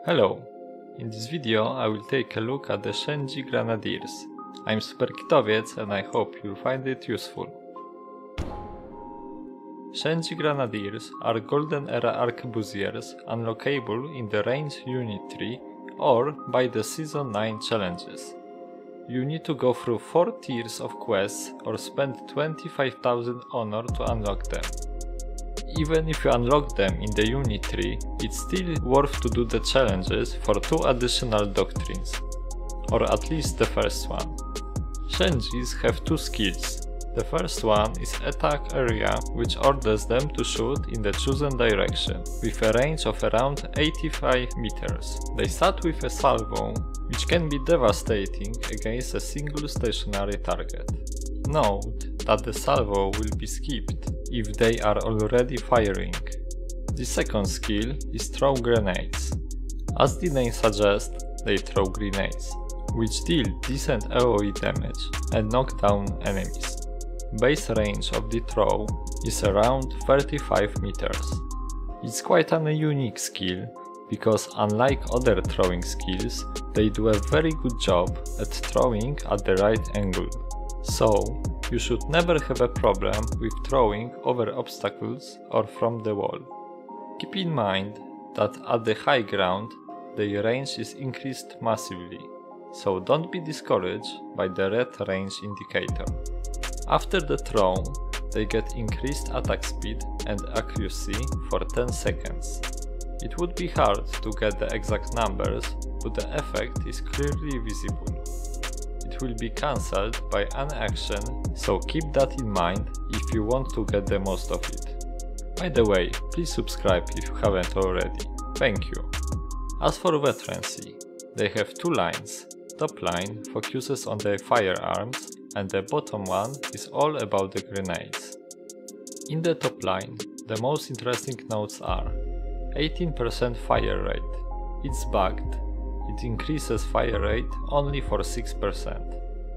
Hello! In this video I will take a look at the Shenji Grenadiers. I'm Superkitowiec and I hope you'll find it useful. Shenji Grenadiers are Golden Era Arquebusiers unlockable in the Range Unit 3 or by the Season 9 challenges. You need to go through 4 tiers of quests or spend 25,000 honor to unlock them. Even if you unlock them in the Unit 3, it's still worth to do the challenges for 2 additional doctrines, or at least the first one. Shenjis have 2 skills. The first one is Attack Area, which orders them to shoot in the chosen direction, with a range of around 85 meters. They start with a salvo, which can be devastating against a single stationary target. Note that the salvo will be skipped if they are already firing. The second skill is Throw Grenades. As the name suggests, they throw grenades, which deal decent AoE damage and knock down enemies. Base range of the throw is around 35 meters. It's quite a unique skill, because unlike other throwing skills, they do a very good job at throwing at the right angle. So, you should never have a problem with throwing over obstacles or from the wall. Keep in mind that at the high ground, their range is increased massively, so don't be discouraged by the red range indicator. After the throw, they get increased attack speed and accuracy for 10 seconds. It would be hard to get the exact numbers, but the effect is clearly visible. It will be cancelled by an action, so keep that in mind if you want to get the most of it. By the way, please subscribe if you haven't already. Thank you. As for veterancy, they have 2 lines. Top line focuses on their firearms, and the bottom one is all about the grenades. In the top line, the most interesting notes are 18% fire rate. It's bugged. It increases fire rate only for 6%.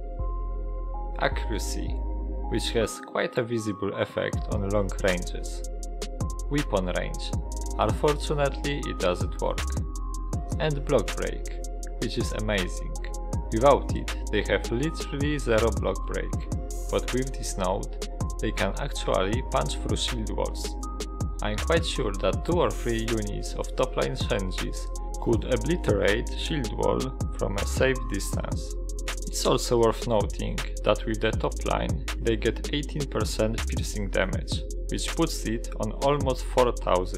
Accuracy, which has quite a visible effect on long ranges. Weapon range, unfortunately it doesn't work. And block break, which is amazing. Without it, they have literally 0 block break, but with this node, they can actually punch through shield walls. I'm quite sure that 2 or 3 units of top line Shenjis could obliterate shield wall from a safe distance. It's also worth noting that with the top line, they get 18% piercing damage, which puts it on almost 4000.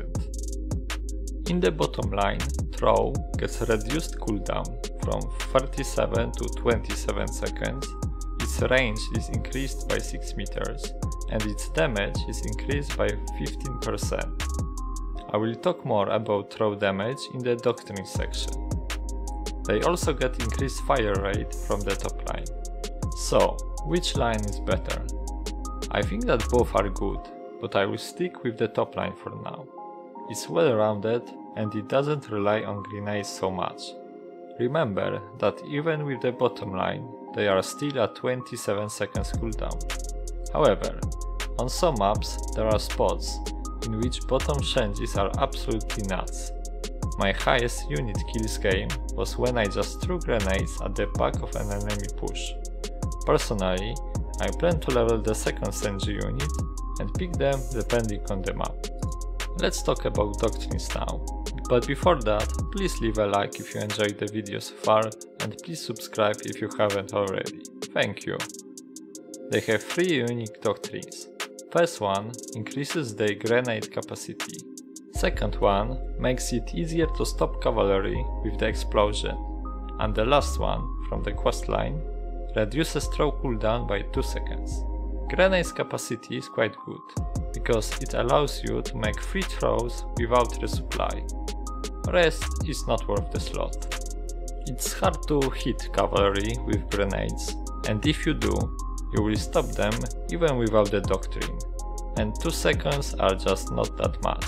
In the bottom line, throw gets reduced cooldown from 37 to 27 seconds, its range is increased by 6 meters, and its damage is increased by 15%. I will talk more about throw damage in the doctrine section. They also get increased fire rate from the top line. So, which line is better? I think that both are good, but I will stick with the top line for now. It's well rounded and it doesn't rely on grenades so much. Remember that even with the bottom line, they are still at 27 seconds cooldown. However, on some maps there are spots in which bottom Shenjis are absolutely nuts. My highest unit kills game was when I just threw grenades at the back of an enemy push. Personally, I plan to level the second Shenji unit and pick them depending on the map. Let's talk about doctrines now, but before that, please leave a like if you enjoyed the video so far and please subscribe if you haven't already. Thank you. They have 3 unique doctrines. First one increases their grenade capacity. Second one makes it easier to stop cavalry with the explosion. And the last one, from the questline, reduces throw cooldown by 2 seconds. Grenade's capacity is quite good, because it allows you to make 3 throws without resupply. Rest is not worth the slot. It's hard to hit cavalry with grenades, and if you do, you will stop them even without the doctrine, and 2 seconds are just not that much.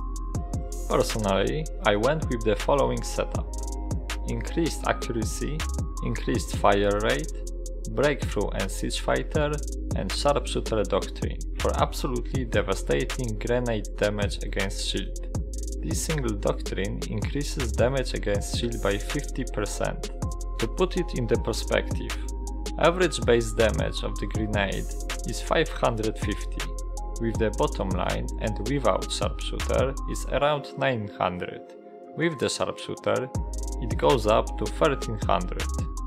Personally, I went with the following setup: increased accuracy, increased fire rate, breakthrough and siege fighter, and sharpshooter doctrine for absolutely devastating grenade damage against shield. this single doctrine increases damage against shield by 50%. To put it into perspective, average base damage of the grenade is 550, with the bottom line and without sharpshooter is around 900. With the sharpshooter, it goes up to 1300.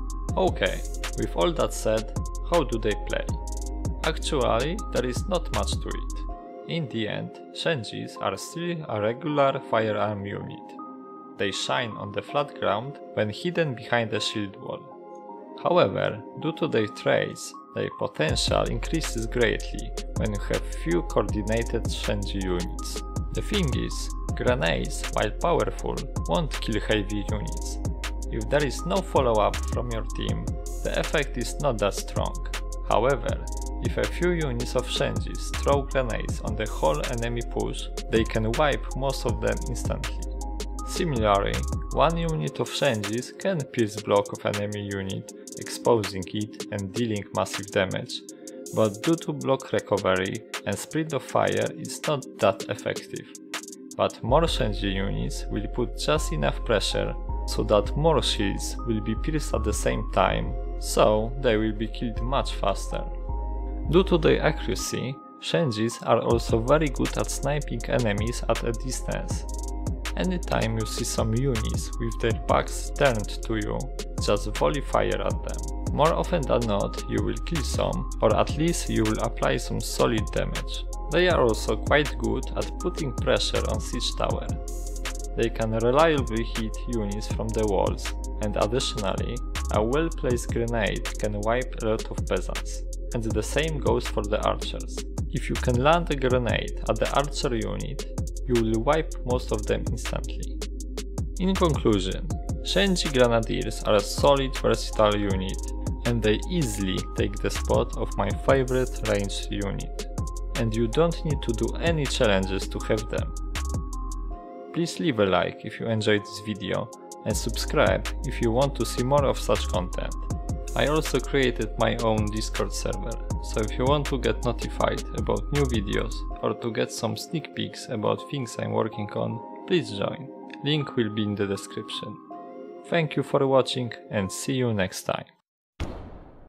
Okay, with all that said, how do they play? Actually, there is not much to it. In the end, Shenjis are still a regular firearm unit. They shine on the flat ground when hidden behind a shield wall. However, due to their traits, their potential increases greatly when you have few coordinated Shenji units. The thing is, grenades, while powerful, won't kill heavy units. If there is no follow-up from your team, the effect is not that strong. However, if a few units of Shenjis throw grenades on the whole enemy push, they can wipe most of them instantly. Similarly, one unit of Shenjis can pierce block of enemy unit, exposing it and dealing massive damage, but due to block recovery and speed of fire it's not that effective. But more Shenji units will put just enough pressure so that more shields will be pierced at the same time, so they will be killed much faster. Due to their accuracy, Shenjis are also very good at sniping enemies at a distance. Anytime you see some units with their backs turned to you, just volley fire at them. More often than not, you will kill some, or at least you will apply some solid damage. They are also quite good at putting pressure on siege tower. They can reliably hit units from the walls, and additionally, a well-placed grenade can wipe a lot of peasants. And the same goes for the archers. If you can land a grenade at the archer unit, you will wipe most of them instantly. In conclusion, Shenji Grenadiers are a solid versatile unit, and they easily take the spot of my favorite ranged unit. And you don't need to do any challenges to have them. Please leave a like if you enjoyed this video and subscribe if you want to see more of such content. I also created my own Discord server, so if you want to get notified about new videos or to get some sneak peeks about things I'm working on, please join. Link will be in the description. Thank you for watching and see you next time.